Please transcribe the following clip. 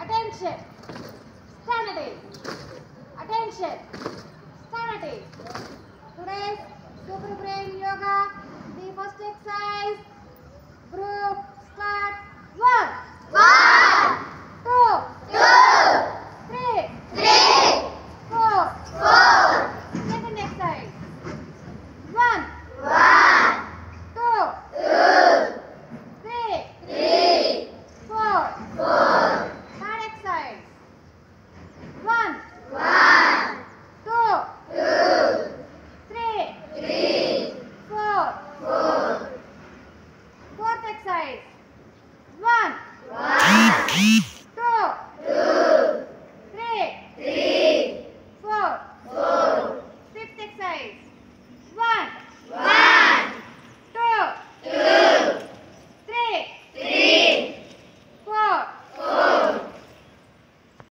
Attention. Stand at it. Attention. Stand at it. Today's Super Brain Yoga. The first exercise. Group start. 1.